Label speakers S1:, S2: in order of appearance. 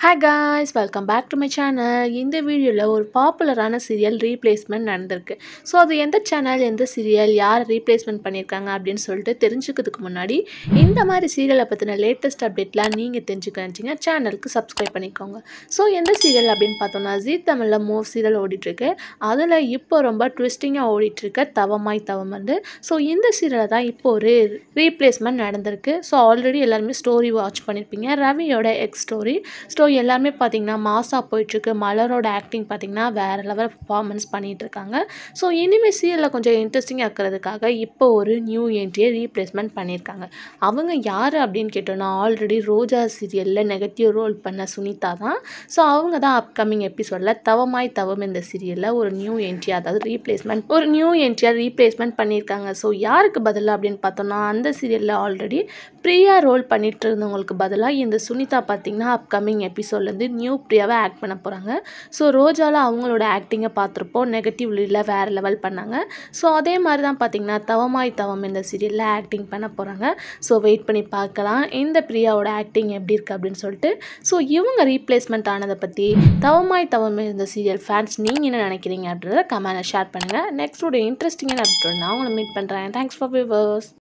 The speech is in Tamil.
S1: Hi guys, welcome back to my channel. இந்த வீடியோவில் ஒரு பாப்புலரான சீரியல் ரீப்ளேஸ்மெண்ட் நடந்திருக்கு. ஸோ அது எந்த சேனல், எந்த சீரியல், யார் ரீப்ளேஸ்மெண்ட் பண்ணியிருக்காங்க அப்படின்னு சொல்லிட்டு தெரிஞ்சுக்கிறதுக்கு முன்னாடி இந்த மாதிரி சீரியலை பற்றின லேட்டஸ்ட் அப்டேட்லாம் நீங்கள் தெரிஞ்சுக்கிச்சிங்க சேனலுக்கு சப்ஸ்கிரைப் பண்ணிக்கோங்க. ஸோ எந்த சீரியல் அப்படின்னு பார்த்தோம்னா ஜீ தமிழில் மூவ் சீரியல் ஓடிட்டுருக்கு. அதில் இப்போ ரொம்ப ட்விஸ்டிங்காக ஓடிட்டுருக்க தவமாய் தவம் வந்து ஸோ இந்த சீரியலை தான் இப்போ ஒரு ரீப்ளேஸ்மெண்ட் நடந்திருக்கு. ஸோ ஆல்ரெடி எல்லாருமே ஸ்டோரி வாட்ச் பண்ணியிருப்பீங்க. ரவியோட எக்ஸ் ஸ்டோரி எல்லாமே பார்த்தீங்கன்னா மாஸாக போயிட்டுருக்கு. மலரோட ஆக்டிங் பார்த்தீங்கன்னா வேறு லெவல் பர்ஃபார்மன்ஸ் பண்ணிகிட்டு இருக்காங்க. ஸோ இனிமேல் சீரியலில் கொஞ்சம் இன்ட்ரெஸ்டிங்காக இருக்கிறதுக்காக இப்போ ஒரு நியூ என்ட்ரியை ரீப்ளேஸ்மெண்ட் பண்ணியிருக்காங்க. அவங்க யார் அப்படின்னு கேட்டோன்னா ஆல்ரெடி ரோஜா சீரியலில் நெகட்டிவ் ரோல் பண்ண சுனிதா தான். ஸோ அவங்க தான் அப்கமிங் எபிசோடில் தவமாய் தவம் இந்த சீரியலில் ஒரு நியூ என்ட்ரி, அதாவது நியூ என்ட்ரியாக ரீப்ளேஸ்மெண்ட் பண்ணியிருக்காங்க. ஸோ யாருக்கு பதிலாக அப்படின்னு பார்த்தோன்னா அந்த சீரியலில் ஆல்ரெடி பிரியா ரோல் பண்ணிட்டு இருந்தவங்களுக்கு பதிலாக இந்த சுனிதா பார்த்தீங்கன்னா அப்கமிங் எபிசோட்லேருந்து நியூ பிரியாவை ஆக்ட் பண்ண போகிறாங்க. ஸோ ரோஜாவில் அவங்களோட ஆக்டிங்கை பார்த்துருப்போம், நெகட்டிவ் லீடில் வேறு லெவல் பண்ணாங்க. ஸோ அதே மாதிரி தான் பார்த்தீங்கன்னா தவமாய் தவம் இந்த சீரியலில் ஆக்டிங் பண்ண போகிறாங்க. ஸோ வெயிட் பண்ணி பார்க்கலாம் இந்த பிரியாவோட ஆக்டிங் எப்படி இருக்குது அப்படின்னு சொல்லிட்டு. ஸோ இவங்க ரீப்ளேஸ்மெண்ட் ஆனதை பற்றி தவமாய் தவம் இந்த சீரியல் ஃபேன்ஸ் நீங்கள் என்ன நினைக்கிறீங்க அப்படின்றத கமெண்ட்டில் ஷேர் பண்ணுங்கள். நெக்ஸ்ட் ஒரு இன்ட்ரெஸ்டிங்கான அப்டேட் நான் உங்களை மீட் பண்ணுறேன். Thanks for viewers.